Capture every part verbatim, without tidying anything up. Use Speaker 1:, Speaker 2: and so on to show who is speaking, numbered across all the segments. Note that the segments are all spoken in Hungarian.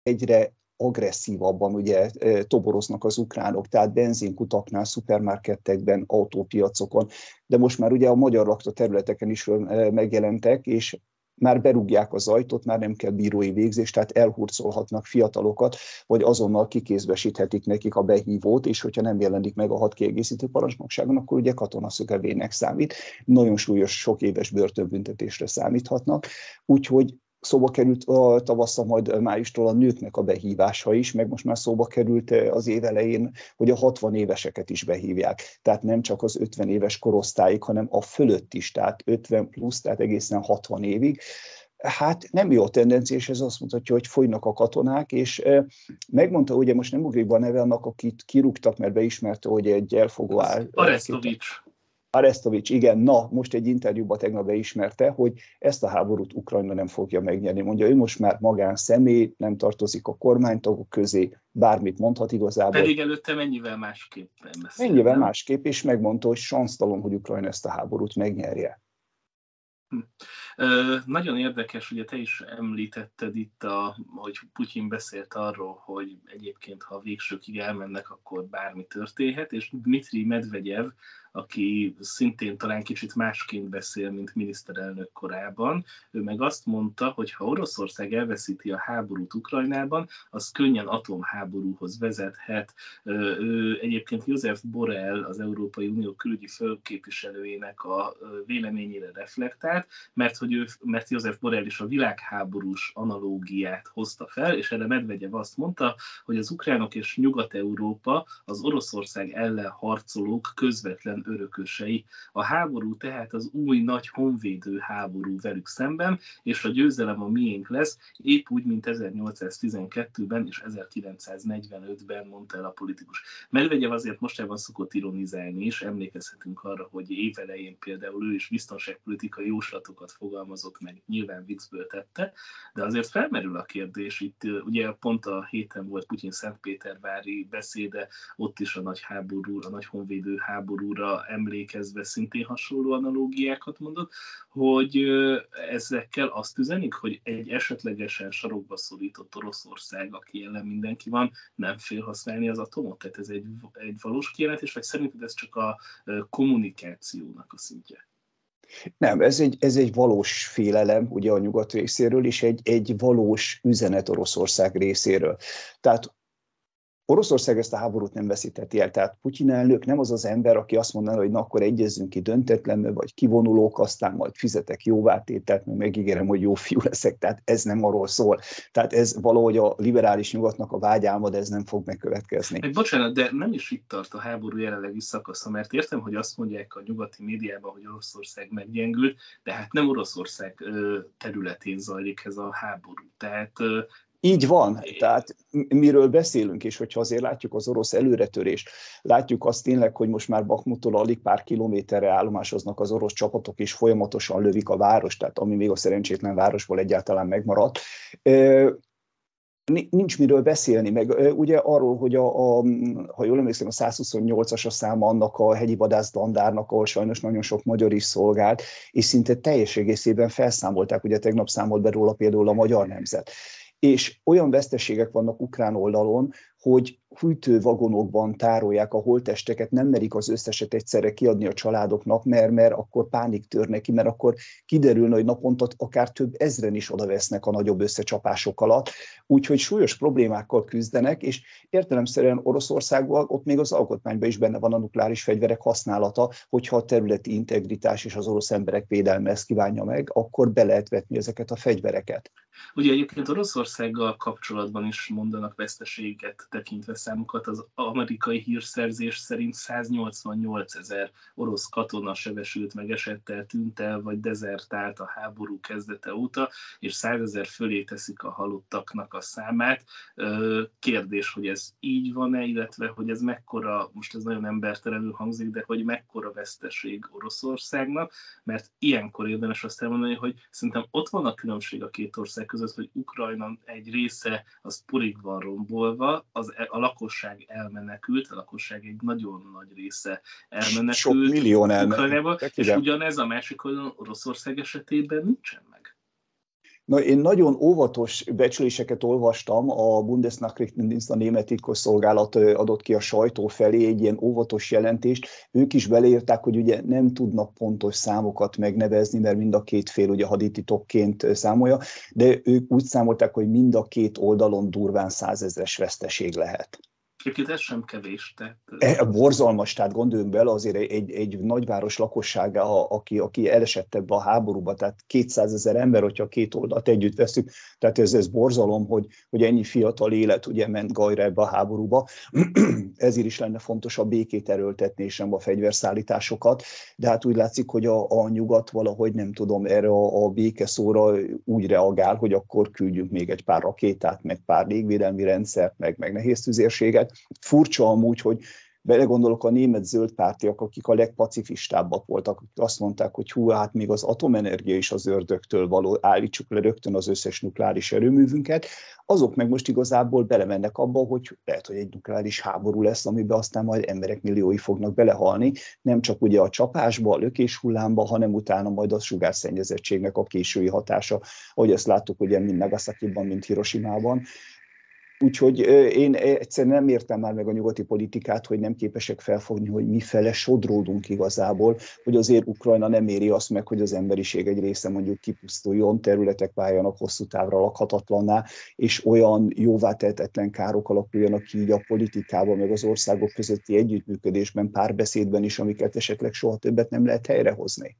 Speaker 1: egyre agresszívabban ugye toboroznak az ukránok, tehát benzinkutaknál, szupermarketekben, autópiacokon, de most már ugye a magyar lakta területeken is megjelentek, és már berúgják az ajtót, már nem kell bírói végzés, tehát elhurcolhatnak fiatalokat, vagy azonnal kikézbesíthetik nekik a behívót, és hogyha nem jelenik meg a hat kiegészítő parancsnokságon, akkor ugye katonaszökevénynek számít. Nagyon súlyos, sok éves börtönbüntetésre számíthatnak. Úgyhogy szóba került a tavasszal, majd májustól a nőknek a behívása is, meg most már szóba került az év elején, hogy a hatvan éveseket is behívják. Tehát nem csak az ötven éves korosztályig, hanem a fölött is, tehát ötven plusz, tehát egészen hatvan évig. Hát nem jó a tendencia, és ez azt mutatja, hogy folynak a katonák, és megmondta, ugye most nem ugrik be a neve annak, akit kirúgtak, mert beismerte, hogy egy elfogó áll.
Speaker 2: Arestovics.
Speaker 1: Arestovics, igen, na, most egy interjúban tegnap beismerte, hogy ezt a háborút Ukrajna nem fogja megnyerni. Mondja, ő most már magánszemély, nem tartozik a kormánytagok közé, bármit mondhat igazából.
Speaker 2: Pedig előtte mennyivel másképpen beszél.
Speaker 1: Mennyivel másképp, és megmondta, hogy sansztalan, hogy Ukrajna ezt a háborút megnyerje.
Speaker 2: Hm. Ö, nagyon érdekes, ugye te is említetted itt, a, hogy Putyin beszélt arról, hogy egyébként, ha a végsőkig elmennek, akkor bármi történhet, és Dmitri Medvegyev, aki szintén talán kicsit másként beszél, mint miniszterelnök korában, ő meg azt mondta, hogy ha Oroszország elveszíti a háborút Ukrajnában, az könnyen atomháborúhoz vezethet. Ő egyébként Josep Borrell, az Európai Unió külügyi főképviselőjének a véleményére reflektált, mert, hogy ő, mert Josep Borrell is a világháborús analógiát hozta fel, és erre Medvegyev azt mondta, hogy az ukránok és Nyugat-Európa az Oroszország ellen harcolók közvetlen örökösei. A háború tehát az új nagy honvédő háború velük szemben, és a győzelem a miénk lesz, épp úgy, mint ezernyolcszáztizenkettőben és ezerkilencszáznegyvenötben, mondta el a politikus. Medvegyev azért mostában szokott ironizálni is, emlékezhetünk arra, hogy évelején például ő is biztonságpolitikai jóslatokat fogalmazott meg, nyilván viccből tette, de azért felmerül a kérdés, itt ugye pont a héten volt Putyin szentpétervári beszéde, ott is a nagy háború, a nagy honvédő háborúra emlékezve szintén hasonló analógiákat mondott, hogy ezekkel azt üzenik, hogy egy esetlegesen sarokba szorított Oroszország, aki ellen mindenki van, nem fél használni az atomot? Tehát ez egy, egy valós kijelentés, vagy szerinted ez csak a kommunikációnak a szintje?
Speaker 1: Nem, ez egy, ez egy valós félelem ugye a nyugat részéről, és egy, egy valós üzenet Oroszország részéről. Tehát Oroszország ezt a háborút nem veszítheti el, tehát Putyin elnök nem az az ember, aki azt mondaná, hogy na akkor egyezzünk ki döntetlenül, vagy kivonulók, aztán majd fizetek jóvátételt, meg megígérem, hogy jó fiú leszek, tehát ez nem arról szól. Tehát ez valahogy a liberális nyugatnak a vágyálma, de ez nem fog megkövetkezni.
Speaker 2: Egy bocsánat, de nem is itt tart a háború jelenlegi szakasza, mert értem, hogy azt mondják a nyugati médiában, hogy Oroszország meggyengült, de hát nem Oroszország területén zajlik ez a háború. Tehát
Speaker 1: így van, tehát miről beszélünk, és hogyha azért látjuk az orosz előretörést, látjuk azt tényleg, hogy most már Bakhmuttól alig pár kilométerre állomásoznak az orosz csapatok, és folyamatosan lövik a várost, tehát ami még a szerencsétlen városból egyáltalán megmaradt. Nincs miről beszélni, meg ugye arról, hogy a, a, ha jól emlékszem, a százhuszonnyolcas a száma annak a hegyi vadászbandárnak, ahol sajnos nagyon sok magyar is szolgált, és szinte teljes egészében felszámolták, ugye tegnap számolt be róla például a Magyar Nemzet. És olyan veszteségek vannak ukrán oldalon, hogy hűtővagonokban tárolják a holttesteket, nem merik az összeset egyszerre kiadni a családoknak, mert, mert akkor pánik tör neki, mert akkor kiderülne, hogy naponta akár több ezren is oda vesznek a nagyobb összecsapások alatt. Úgyhogy súlyos problémákkal küzdenek, és értelemszerűen Oroszországban ott még az alkotmányban is benne van a nukleáris fegyverek használata, hogyha a területi integritás és az orosz emberek védelme ezt kívánja meg, akkor be lehet vetni ezeket a fegyvereket.
Speaker 2: Ugye egyébként Oroszországgal kapcsolatban is mondanak veszteséget tekintve számokat. Az amerikai hírszerzés szerint száznyolcvannyolc ezer orosz katona sebesült meg, esett el, tűnt el, vagy dezertált a háború kezdete óta, és százezer fölé teszik a halottaknak a számát. Kérdés, hogy ez így van-e, illetve hogy ez mekkora, most ez nagyon embertelenül hangzik, de hogy mekkora veszteség Oroszországnak, mert ilyenkor érdemes azt elmondani, hogy szerintem ott van a különbség a két ország között, hogy Ukrajna egy része az porig van rombolva, az, a lakosság elmenekült, a lakosság egy nagyon nagy része elmenekült.
Speaker 1: Sok millió elmenekült.
Speaker 2: És ugyanez a másik oldalon Oroszország esetében nincsen meg.
Speaker 1: Na, én nagyon óvatos becsléseket olvastam, a Bundesnachrichtendienst, a német titkosszolgálat adott ki a sajtó felé egy ilyen óvatos jelentést. Ők is beleírták, hogy ugye nem tudnak pontos számokat megnevezni, mert mind a két fél ugye hadititokként számolja, de ők úgy számolták, hogy mind a két oldalon durván százezres veszteség lehet.
Speaker 2: Egyébként ez sem kevés. Tehát...
Speaker 1: E, borzalmas, tehát gondoljunk bele azért egy, egy nagyváros lakossága, aki, aki elesett ebbe a háborúba, tehát kétszázezer ember, hogyha két oldalt együtt veszük, tehát ez, ez borzalom, hogy, hogy ennyi fiatal élet ugye ment gajra ebbe a háborúba. Ezért is lenne fontos a békét erőltetni, és nem a fegyverszállításokat, de hát úgy látszik, hogy a, a nyugat valahogy nem tudom, erre a, a békeszóra úgy reagál, hogy akkor küldjünk még egy pár rakétát, meg pár légvédelmi rendszert, meg, meg nehéztüzérséget. Furcsa amúgy, hogy belegondolok a német zöldpártiak, akik a legpacifistábbak voltak, akik azt mondták, hogy hú, hát még az atomenergia is az ördögtől való, állítsuk le rögtön az összes nukleáris erőművünket, azok meg most igazából belemennek abba, hogy lehet, hogy egy nukleáris háború lesz, amiben aztán majd emberek milliói fognak belehalni, nem csak ugye a csapásba, a lökéshullámba, hanem utána majd a sugárszennyezettségnek a késői hatása, ahogy ezt láttuk ugye mind Nagasakiban, mind Hiroshimában. Úgyhogy én egyszerűen nem értem már meg a nyugati politikát, hogy nem képesek felfogni, hogy mifele sodródunk igazából, hogy azért Ukrajna nem éri azt meg, hogy az emberiség egy része mondjuk kipusztuljon, területek váljanak hosszú távra lakhatatlanná, és olyan jóvá tehetetlen károk alakuljanak ki így a politikában, meg az országok közötti együttműködésben, párbeszédben is, amiket esetleg soha többet nem lehet helyrehozni.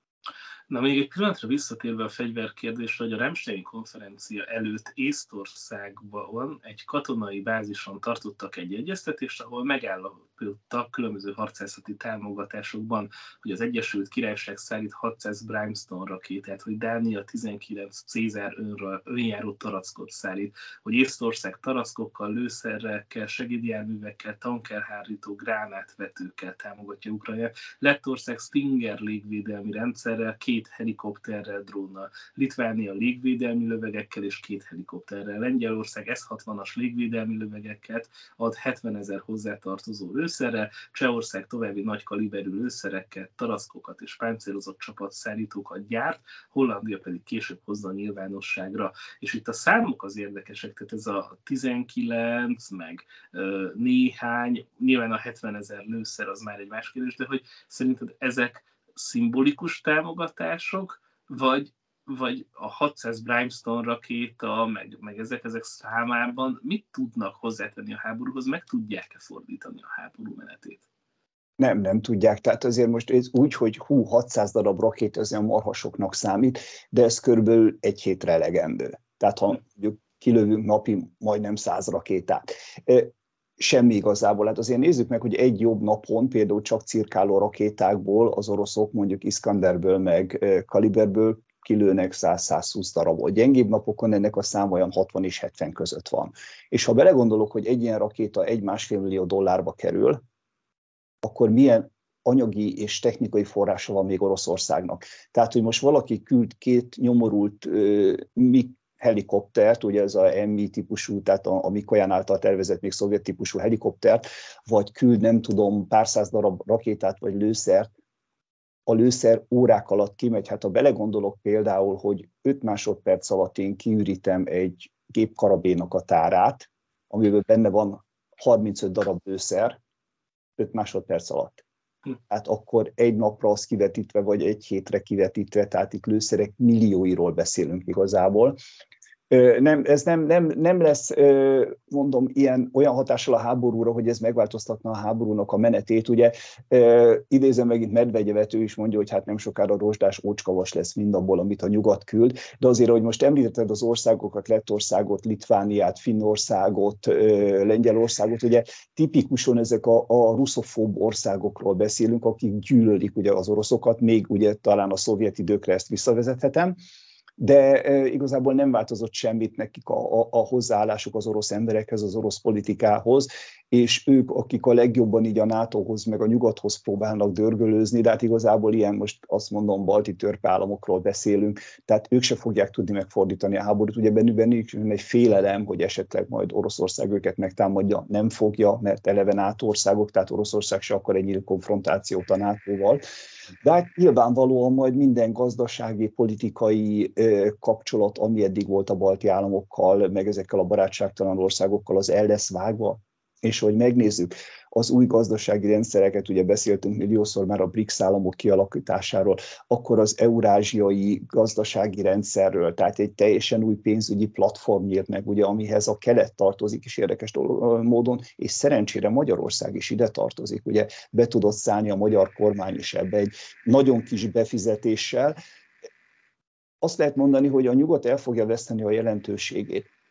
Speaker 2: Na, még egy pillanatra visszatérve a fegyverkérdésre, hogy a Ramstein konferencia előtt Észtországban egy katonai bázison tartottak egy egyeztetést, ahol megállapodtak különböző harcászati támogatásokban, hogy az Egyesült Királyság szállít hatszáz Brimstone rakétát, hogy Dánia tizenkilenc Cézár önjáró tarackot szállít, hogy Észtország tarackokkal, lőszerekkel, segédjárművekkel, tankerhárító, gránátvetőkkel támogatja Ukrajnát, Lettország Stinger légvédelmi rendszerrel, két helikopterrel, drónnal, Litvánia légvédelmi lövegekkel és két helikopterrel, Lengyelország S hatvanas légvédelmi lövegeket ad hetvenezer hozzátartozó lőszerrel, Csehország további nagy kaliberű lőszerekkel, taraszkokat és páncélozott csapatszállítókat gyárt, Hollandia pedig később hozza a nyilvánosságra. És itt a számok az érdekesek, tehát ez a tizenkilenc, meg ö, néhány, nyilván a hetvenezer lőszer az már egy más kérdés, de hogy szerinted ezek szimbolikus támogatások, vagy, vagy a hatszáz Brimstone rakéta, meg, meg ezek, ezek számában mit tudnak hozzátenni a háborúhoz, meg tudják-e fordítani a háború menetét?
Speaker 1: Nem, nem tudják. Tehát azért most ez úgy, hogy hú, hatszáz darab rakéta az olyan marhasoknak számít, de ez körülbelül egy hétre elegendő. Tehát ha mondjuk kilövünk napi majdnem száz rakétát. Semmi igazából. Hát azért nézzük meg, hogy egy jobb napon például csak cirkáló rakétákból az oroszok mondjuk Iskanderből meg Kaliberből kilőnek száz-százhúsz darabot. Gyengébb napokon ennek a szám olyan hatvan és hetven között van. És ha belegondolok, hogy egy ilyen rakéta egy-másfél millió dollárba kerül, akkor milyen anyagi és technikai forrása van még Oroszországnak. Tehát, hogy most valaki küld két nyomorult uh, helikoptert, ugye ez a em i típusú, tehát a, a Mikoyan által tervezett még szovjet típusú helikoptert, vagy küld nem tudom pár száz darab rakétát vagy lőszert, a lőszer órák alatt kimegy. Hát ha belegondolok például, hogy öt másodperc alatt én kiürítem egy gépkarabénak a tárát, amiből benne van harmincöt darab lőszer, öt másodperc alatt. Hát akkor egy napra az kivetítve, vagy egy hétre kivetítve, tehát itt lőszerek millióiról beszélünk igazából. Nem, ez nem, nem, nem lesz, mondom, ilyen, olyan hatással a háborúra, hogy ez megváltoztatna a háborúnak a menetét. Ugye idézem megint Medvegyevet, ő is mondja, hogy hát nem sokára rozsdás ócskavas lesz mindabból, amit a nyugat küld, de azért, hogy most említetted az országokat, Lettországot, Litvániát, Finnországot, Lengyelországot, ugye tipikusan ezek a, a russzofób országokról beszélünk, akik gyűlölik ugye az oroszokat, még ugye talán a szovjet időkre ezt visszavezethetem, de e, igazából nem változott semmit nekik a, a, a hozzáállásuk az orosz emberekhez, az orosz politikához, és ők, akik a legjobban így a nátóhoz, meg a nyugathoz próbálnak dörgölőzni, de hát igazából ilyen most azt mondom, balti törpeállamokról beszélünk, tehát ők se fogják tudni megfordítani a háborút. Ugye bennük, bennük egy félelem, hogy esetleg majd Oroszország őket megtámadja, nem fogja, mert eleve NATO országok, tehát Oroszország se akar egy nyílt konfrontációt a nátóval. De hát nyilvánvalóan majd minden gazdasági, politikai kapcsolat, ami eddig volt a balti államokkal, meg ezekkel a barátságtalan országokkal, az el lesz vágva. És hogy megnézzük az új gazdasági rendszereket, ugye beszéltünk milliószor már a BRICS államok kialakításáról, akkor az eurázsiai gazdasági rendszerről, tehát egy teljesen új pénzügyi platform nyílt meg, ugye, amihez a kelet tartozik is érdekes módon, és szerencsére Magyarország is ide tartozik, ugye be tudott szállni a magyar kormány is ebbe egy nagyon kis befizetéssel. Azt lehet mondani, hogy a nyugat el fogja veszteni a jelentőségét.